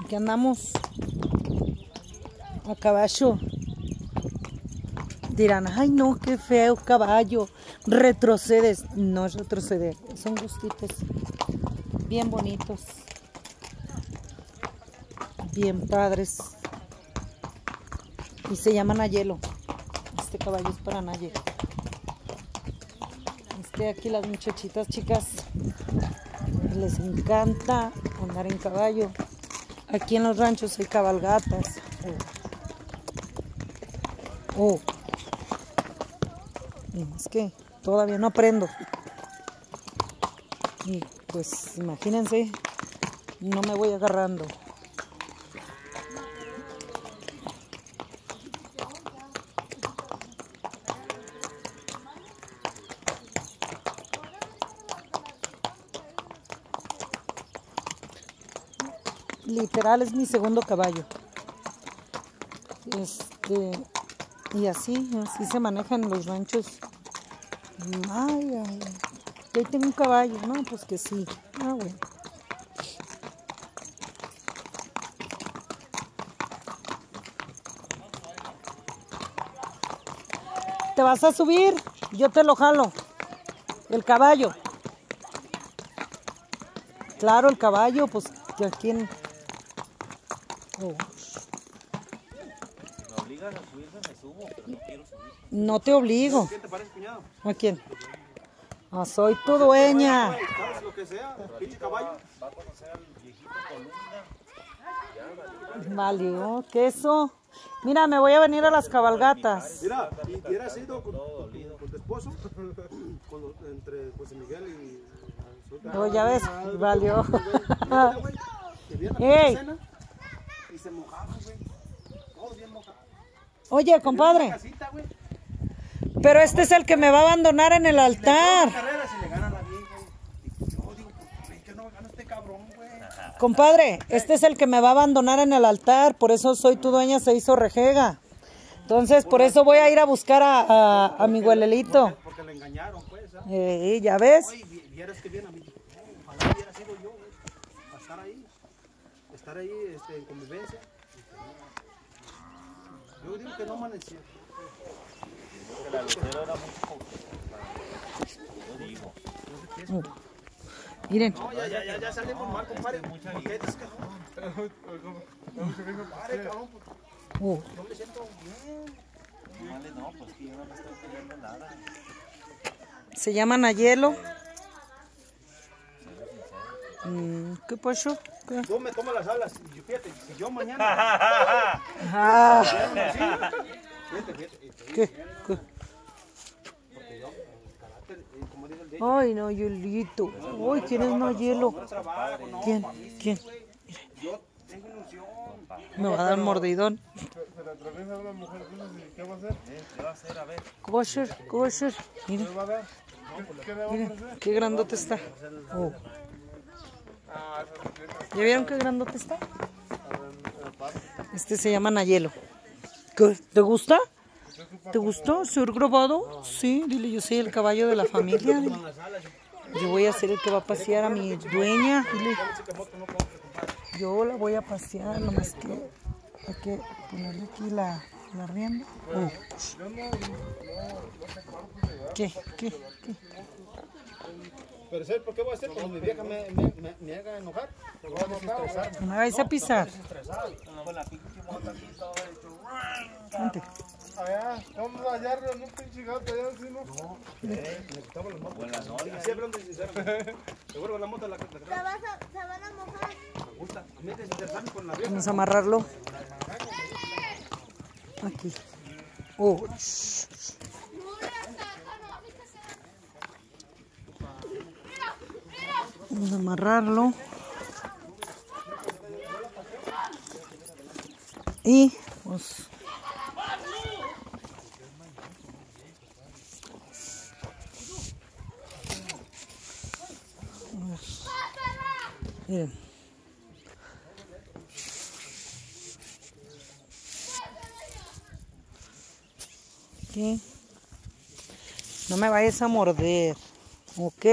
Aquí andamos a caballo. Dirán, ay no, qué feo caballo, retrocedes. No es retroceder, son gustitos bien bonitos, bien padres. Y se llama Nayelo. Este caballo es para Naye. Aquí las muchachitas chicas les encanta andar en caballo. Aquí en los ranchos hay cabalgatas. Es que todavía no aprendo. Y pues imagínense, no me voy agarrando. Literal es mi segundo caballo. Y así se manejan en los ranchos. Ay, yo tengo un caballo, no, pues que sí. Ah, bueno. ¿Te vas a subir? Yo te lo jalo. El caballo. Claro, el caballo, pues que aquí en... ¿Me obligas a subirme? Me subo, pero no quiero subir. No te obligo. ¿Quién te parece, cuñado? ¿A quién? Soy tu dueña. ¿Sabes lo que sea? ¿Pinche caballo? Va a conocer al viejito Columna. Valió, queso. Mira, me voy a venir a las cabalgatas. Mira, y hubieras ido con tu esposo, entre José Miguel y... Oh, ya ves, valió. ¡Ey! Y se mojaban, güey. Todos bien mojados. Oye, compadre. Pero este es el que me va a abandonar en el altar. Compadre, este es el que me va a abandonar en el altar. Por eso Soy tu dueña se hizo rejega. Entonces, por eso voy a ir a buscar a mi huelelito. Porque le engañaron, pues. ¿Ya ves? Vieras que bien a mí. Ojalá hubiera sido yo, güey. Para estar ahí en convivencia. Yo digo que no amanecía. La lucero era mucho. Yo digo. Miren. No, ya salimos mal, compadre. ¿Por qué? Es que no me siento bien. Vale, no, pues que yo no me estoy pidiendo nada. Se llama Nayelo. ¿Qué pasó? ¿Qué? Tú me tomas las alas. Y fíjate, si yo mañana... Fíjate. ¿Qué? Ay, Nayelito. Ay, ¿quién es Nayelo? ¿Quién? Yo tengo ilusión. Me va a dar mordidón. Se le atraviesa una mujer, ¿qué va a hacer? ¿Qué va a hacer? A ver. Kosher. Mira, ¿Qué va a dar? ¿Qué le va a ofrecer? qué grandote está. ¿Ya vieron qué grandote está? Este se llama Nayelo. ¿Qué? ¿Te gusta? ¿Te gustó? ¿Ser grabado? Sí, dile, yo soy el caballo de la familia. Dile. Yo voy a ser el que va a pasear a mi dueña. Dile. Yo la voy a pasear, nomás que hay que ponerle aquí la rienda. ¿Qué? Pero ¿sabes por qué voy a hacer? Cuando mi vieja me haga enojar, me voy a desestresar. No me vais a pisar. Vente. Allá, vamos allá arriba en un pinche gato, allá así, ¿no? No, me quitamos las motos. Así hablando sinceramente. Seguro la moto la Se van a mojar. me gusta. A mí desinteresarme con la vieja. Vamos a amarrarlo. Aquí. Vamos a amarrarlo. Y pues miren. Aquí. No me vayas a morder, ¿ok?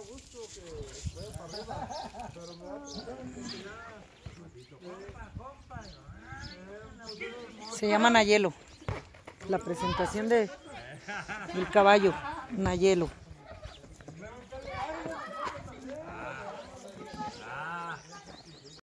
Se llama Nayelo. La presentación del caballo, Nayelo.